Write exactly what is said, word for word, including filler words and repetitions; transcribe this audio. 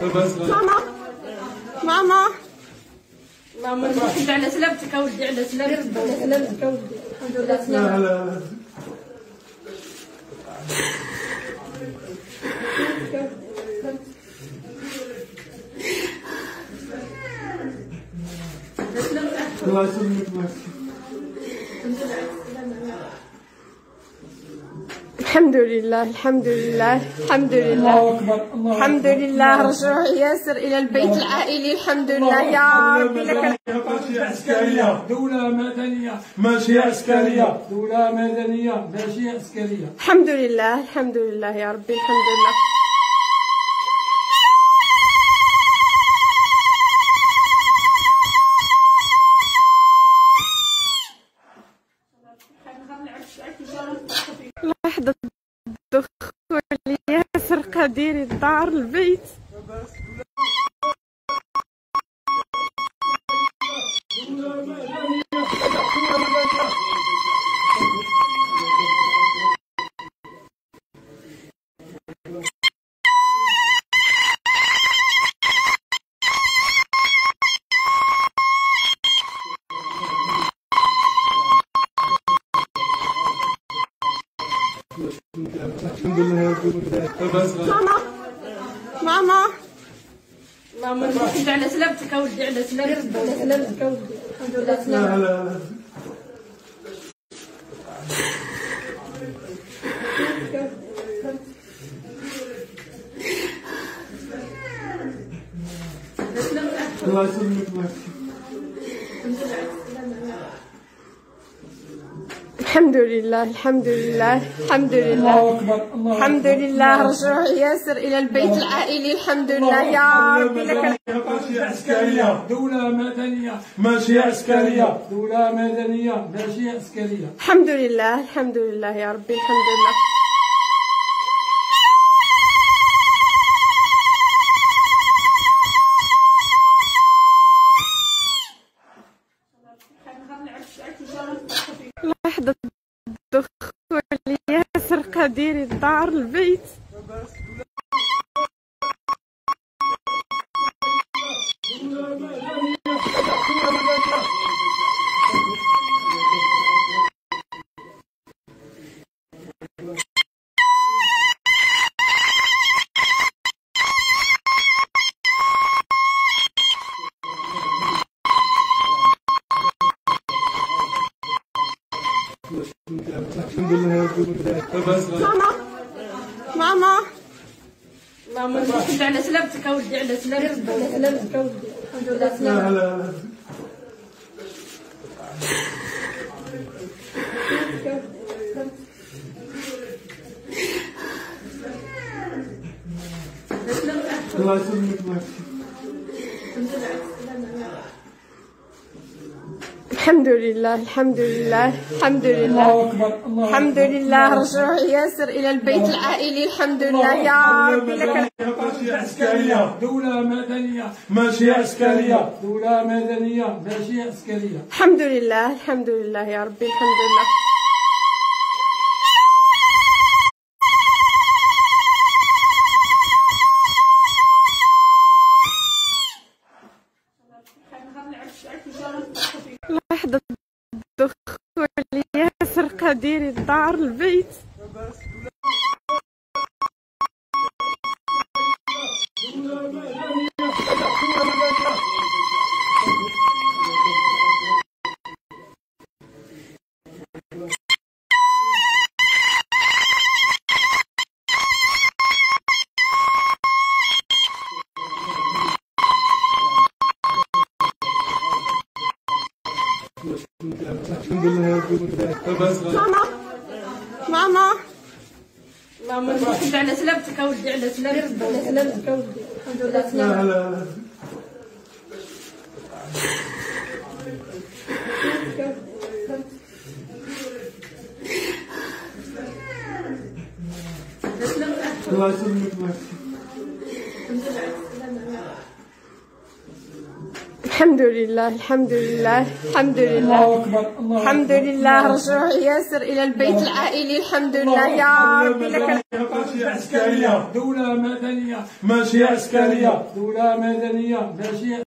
ماما ماما ماما الحمد على سلامتك اولدي، على سلامتك، على سلامتك اولدي، الحمد لله على سلامتك. لا لا الله يسلمك. الحمد لله الحمد لله الحمد لله الحمد لله. رجعوا ياسر إلى البيت العائلي. الحمد لله يا ربي لك. ماشي عسكرية، دولة مدنية، ماشي عسكرية، دولة مدنية، ماشي عسكرية. الحمد لله الحمد لله يا ربي الحمد لله. لحظة دخول ياسر قدير الدار البيت. ماما ماما ماما الحمد على سلامتك اولدي، على سلامتك، على سلامتك اولدي، الحمد لله على سلامتك. لا لا الله يسلمك. الحمد لله الحمد لله الحمد لله الحمد لله. رجعوا ياسر إلى البيت العائلي. الحمد لله يا ربي لك. ماشي عسكرية، دولة مدنية، ماشي عسكرية، دولة مدنية، ماشي عسكرية. الحمد لله الحمد لله يا ربي الحمد لله. لحظة دخول ياسر قدير الدار البيت. ماما ماما ماما الحمد على سلامتك اولدي، على سلامتك، على سلامتك اولدي، الحمد لله على سلامتك. لا لا الله يسلمك. الحمد لله الحمد لله الحمد لله الحمد لله. رجعوا ياسر إلى البيت العائلي. الحمد لله يا ربي لك. ماشي عسكرية، دولة مدنية، ماشي عسكرية، دولة مدنية، ماشي عسكرية. الحمد لله الحمد لله يا ربي الحمد لله. لحظة دخول ياسر قدير الدار البيت. ماما ماما ماما الحمد على سلامتك اولدي، على سلامتك، على سلامتك اولدي، الحمد لله على سلامتك. لا لا الله يسلمك. الحمد لله الحمد لله الحمد لله الله أكبر الله الحمد لله رجوع ياسر إلى البيت العائلي الحمد لله يا ربي لك ماشي عسكرية، دولة مدنية ماشي عسكرية، دولة مدنية ماشي